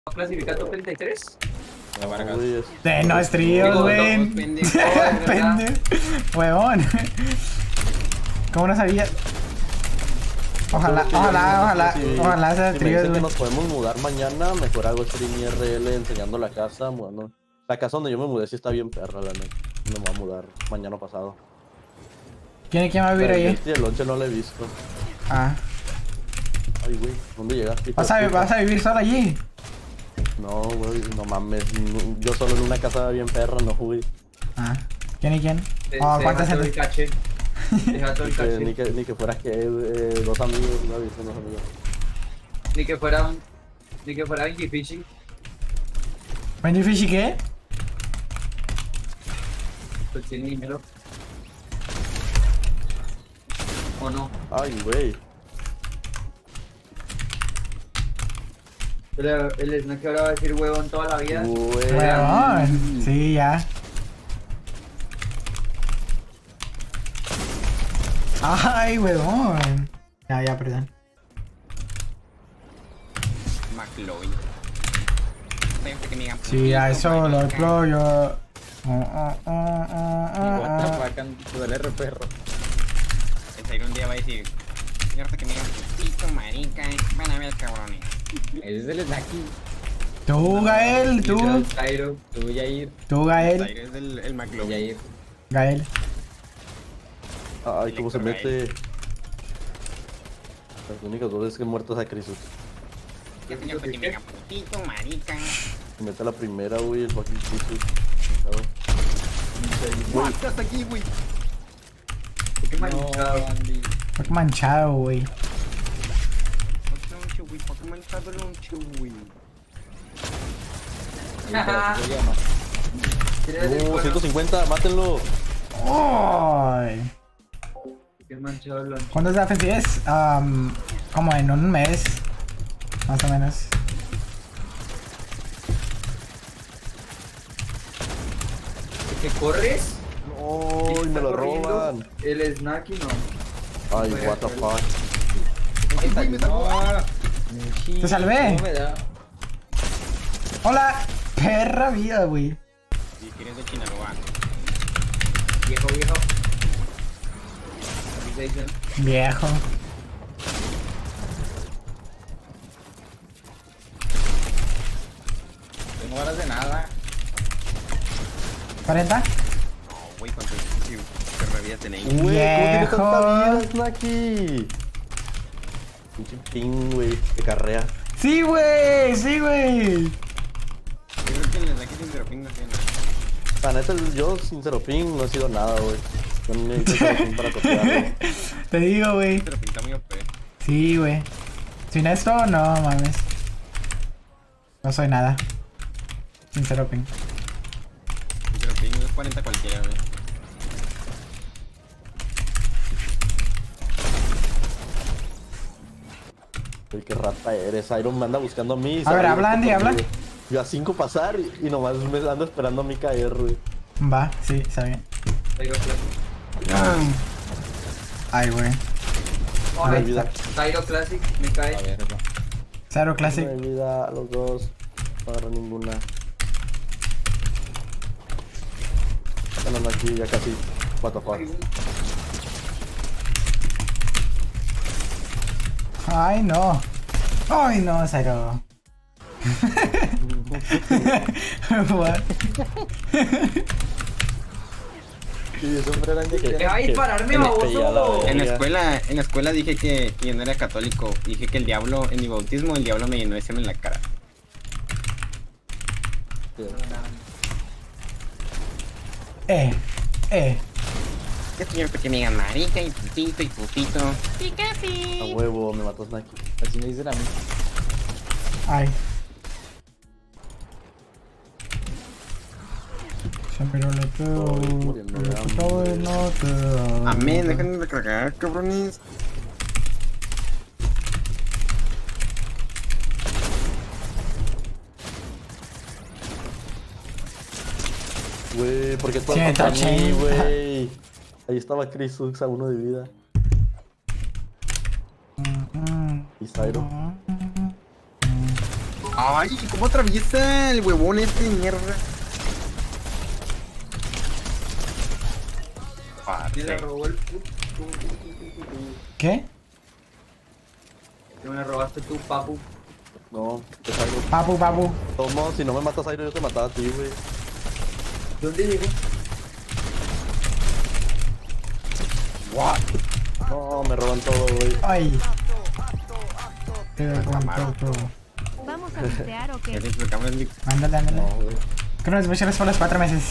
clasifica top 33. La Vargas. De no es trío, güey. Pendejo. Huevón. ¿Cómo no sabía? Ojalá sea el Si me trío, dicen que güey. nos podemos mudar mañana, mejor hago stream IRL enseñando la casa, mudando. La casa donde yo me mudé sí está bien perra, la neta. Me voy a mudar mañana pasado. ¿Quién va a vivir ahí? El lonche no lo he visto. Ah. Ay, güey, ¿dónde llegaste? ¿Vas a vivir solo allí? No, güey, no mames. Yo solo en una casa bien perra, no, güey. Ah. ¿Quién y quién? Oh, ¿cuántas Deja todo el gente? caché. Deja todo el caché. Ni que fuera que dos amigos, no, dos amigos. Ni que fuera Benji Fishing. ¿Benji Fishy qué? Pues tiene dinero. ¿O no? Ay, güey. El Snack ahora va a decir huevón toda la vida. Güey. Huevón. Sí, ya. Ay, huevón. Ya, perdón. McLovin. Sí, a eso lo deployo. What the fuck, duele re perro. El Zairo un día va a decir, cierto que me digan putito, marica, van a ver cabrones. Ese es el Snacky. Tú, Gael, tú. Cairo. Tú, Yair. Tú, Gael. Zairo es el McLovin. Yair. Gael. Ay, cómo se mete. Las únicas dos veces que he muerto es a Crisus. Cierto que me digan putito, marica. Se mete a la primera, güey, el fucking Crisus. ¿Cómo estás aquí, güey? Qué manchado. Andy. Qué manchado, güey. Lonche, güey, ¿por qué manchado el lonche, güey? Ajá. No, 150, mátenlo. Ay. Qué manchado el lunch. ¿Cuántos de defensiva es? Como en un mes. Más o menos. ¿Que corres? No, y me lo roban. El Snacky no. Ay, what the fuck. Ay, güey, me sacó. Te salvé. ¿Cómo me da? Hola. Perra vida, güey. Si quieres de Chinaloa. Viejo. Avisation. Viejo. Tengo horas de nada. 40. No, güey, cuánto que revía tenéis. Güey, ¿cómo tienes Viejo. tanta vida, Snacky? Pinche ping, güey, que carrea. Sí, güey. Sí, güey. Yo creo que el Snacky sin Teroping no tiene nada. La neta, yo sin cero ping no he sido nada, güey. Yo no necesito cero ping para copiar, güey. Te digo, güey. Teroping está muy OP. Sí, güey. Sin esto, no mames. No soy nada. Sin cero ping. Sin Teroping es 40 cualquiera, güey. Uy, qué rata eres. Iron me anda buscando a mí. A ver, ¿sabes? habla, Andy, habla. Yo a 5 pasar y nomás me ando esperando a mí caer, güey. Va, sí, está bien. Tyro Classic. Ay, güey. Oh, No hay ahí vida. está. Tyro Classic, me cae. A ver, eso. Cero Classic. No hay vida a los dos. No agarro ninguna. Bueno, no, aquí ya casi. What the fuck. Ay, no. Ay, no, cero. What? Sí, eso fue grande que. Deja de dispararme, baboso. En la escuela dije que yo no era católico. Dije que el diablo, en mi bautismo, el diablo me llenó de semen en la cara. Eh. ¿Qué señor que me digan marica y putito? Sí, que A sí. huevo, me mató Snacky. Así me dicen a mí. Ay. Siempre no le pego. Estoy muriendo de hambre. No te. Amén, déjenme recargar, cabrones. Güey, ¿por qué todo Siento contra mí, chin. güey? Ahí estaba Chris Hux a 1 de vida. Y Zairo. Ay, ¿cómo atraviesa el huevón este de mierda? ¿Quién le robó el ¿Qué? ¿Qué me robaste tú, papu? No, te salgo. Papu, papu. De todos modos, si no me matas Airo, yo te mataba a ti, güey. ¿Dónde llegó? What? No, me roban todo, güey. Ay. Te con todo. ¿Vamos a bustear o ¿Qué qué? te explicamos, Lick? Ándale, ándale. No, güey. Que nos muchas gracias por los 4 meses.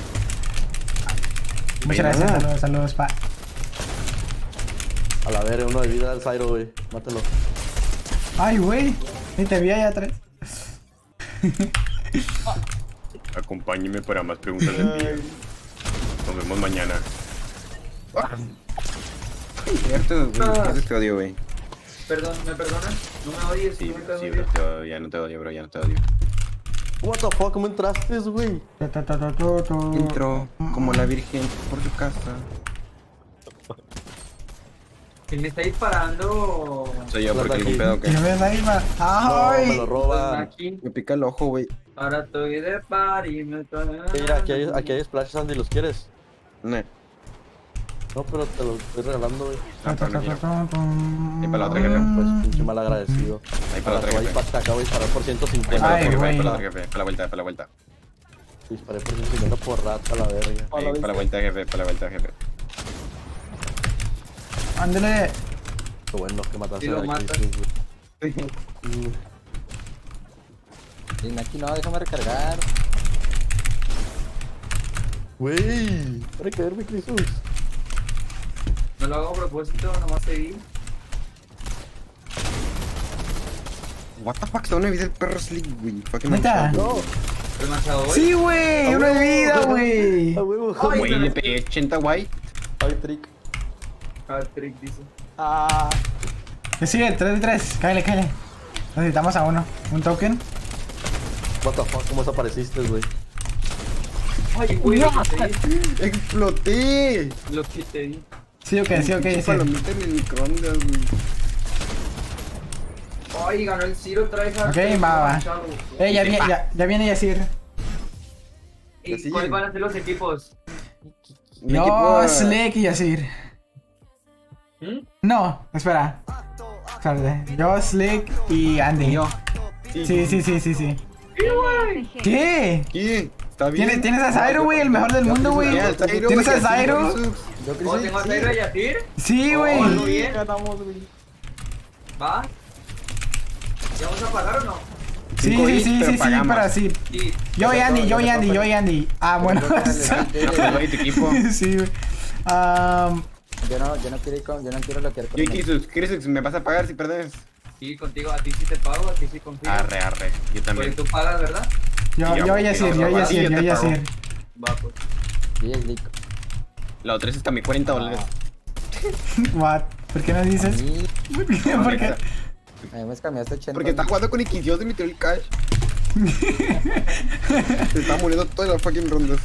Muchas gracias, saludos, saludos, pa. A la verga, uno de vida al Zairo, güey. Mátelo. Ay, güey. Ni te vi allá atrás. Acompáñeme para más preguntas del día. Nos vemos mañana. Cierto, güey. Te odio, güey. Perdón, ¿me perdonas? ¿No me oyes? Sí, ¿No me estás sí, oyendo? te odio, ya no te odio, bro, ya no te odio. What the fuck, ¿cómo entraste, güey? Entró como la virgen por su casa. ¿Quién me está disparando? Soy yo Las porque de algún aquí. pedo ¿Qué que ves ahí, ma? No, me lo ¡Ay! roban. Aquí. me pica el ojo, güey. Ahora estoy de party. Mira, aquí hay splashes, Andy, ¿los quieres? No. No, pero te los estoy regalando, güey. Ah, pero no quiero. Y para la otra jefe. Pues pinche mal agradecido. Ahí para la otra Ahora, jefe. te acabo de disparar por Ahí 150. para la Ay, otra jefe, güey. para la otra jefe. Para la vuelta, para la vuelta. Disparé por 150 por rata, la verga. Ahí, para la vuelta, jefe, para la vuelta, jefe. Ándale. Qué bueno que mataste Sí, lo a matas. Crisis, güey. Aquí no, déjame recargar. Güey, para caerme, Crisis. No lo hago a propósito, nomás te vi. What the fuck, está una vida el perro Slick, güey. Fucking ¿Neta? manchado. No, ¿Demasiado hoy? Sí, güey. Una vida, güey. a huevo. Ay, Güey, le pegué 80 white. Ay, trick. Patrick dice. Ah. Que sigue, 3 de 3. Cállale, cállale. Necesitamos a uno. Un token. What the fuck, ¿cómo desapareciste, güey? Ay, güey, lo que te di. ¡Exploté! Lo que te di. Sí, ok, sí, ok, Pinche sí. palomita en el microondas, güey. Ay, ganó el Ciro, trae Ok, va. Ya viene Yacir. ¿Y cuáles van a ser los equipos? Mi Yo, equipo- Slick y Yacir. ¿Mm? No, espera. Espérate. Yo, Slick y Andy. Sí. ¿Qué, güey? ¿Qué? ¿Qué? ¿Está bien? ¿Tienes a Zairo, güey? El mejor del mundo, güey. Ya, el Zairo, ¿Tienes güey, a Zairo? Jesús. ¿Oh, tengo a Zairo y a Yacir? Sí, Oh, güey. ando bien. Ganamos, güey. ¿Va? ¿Ya vamos a pagar o no? Sí, Cinco sí, hits, sí, pero sí, pagamos. pero sí. Sí. Yo y Andy. Ah, bueno. No, pues, güey, tu equipo. Sí, güey. Yo no quiero bloquear con Yo, Jesús, ¿me vas a pagar si perdes? Sí, contigo, a ti sí te pago, a ti sí confío. Arre. Yo Porque también. tú pagas, ¿verdad? Yo y Yacir. Va, pues. Sí, es Lick. La otra es hasta mi $40. What? ¿Por qué no A dices? mí, ¿Por qué? a mí me cambiaste 80. Porque está jugando con Iquidios y me tiró el cash. Se está muriendo todas las fucking rondas.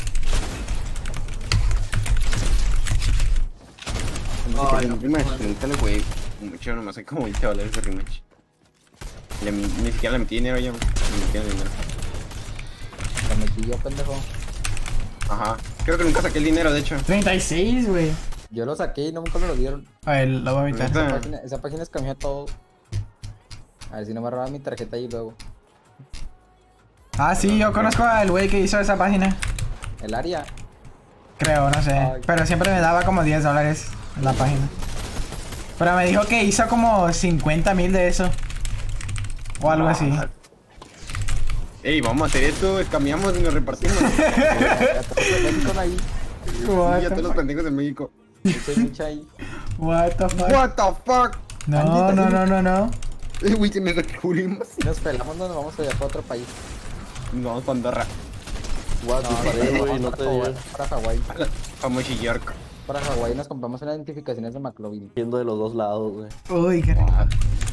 Ay, no. Rematch, pregúntale, güey. Mucho, nomás hay como $20 de rematch. Ni siquiera le metí dinero ya. Ni siquiera dinero. Lo metí yo, pendejo. Ajá. Creo que nunca saqué el dinero, de hecho. 36, güey. Yo lo saqué y nunca me lo dieron. A ver, lo voy a evitar. Neta. Esa página escameó todo. A ver si no me roban mi tarjeta ahí luego. Ah, sí, yo conozco al güey que hizo esa página. El área. Creo, no sé. Ay. Pero siempre me daba como $10 en la página. Pero me dijo que hizo como 50,000 de eso. O algo así. Ey, vamos a hacer esto, escameamos y nos repartimos. Ya todos los México ahí. What Y a the todos los fuck? pendejos de México. Mucha y mucha ahí. What the fuck? What the fuck? No. Güey, que nos descubrimos. Si nos pelamos, nos vamos allá para otro país. Nos vamos para Andorra. What, disparé, güey, no te para digo. para Hawái. Vamos a York. Para Hawái nos compramos unas identificaciones de McLovin. Yendo de los dos lados, güey. Uy, qué rico.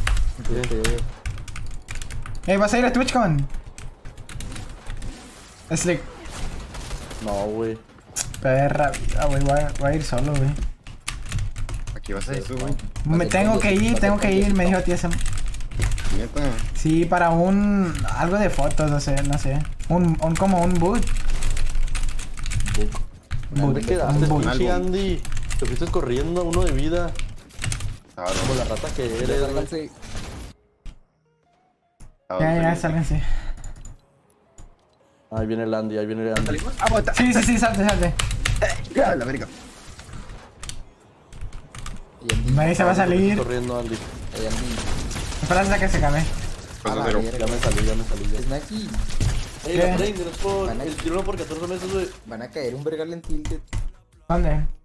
¿Vas a ir a TwitchCon? Slick. No, güey. Perra vida, güey. Voy a ir solo, güey. Aquí va a ser eso, güey. Me tengo que ir, me dijo TSM. Neta. Sí, para un... algo de fotos, no sé. Como un boot. ¿Dónde quedaste, Un boot. pinche Andy? Te fuiste corriendo, uno de vida. Como la rata que eres, güey. Sálganse. Ya, sálganse. Ahí viene el Andy, ahí viene el Andy. ¿Salimos? Sí, salte. La verga. Y Andy. Nadie se va a Te fuiste salir. corriendo, Andy. Y Andy. Espera hasta que se acabe. A la Cero. verga. Ya me salí, ya. Snacky. Ey, ¿Qué? la train, no es por el tiro por 14 meses, güey. Van a caer un vergal en tilted. ¿Dónde?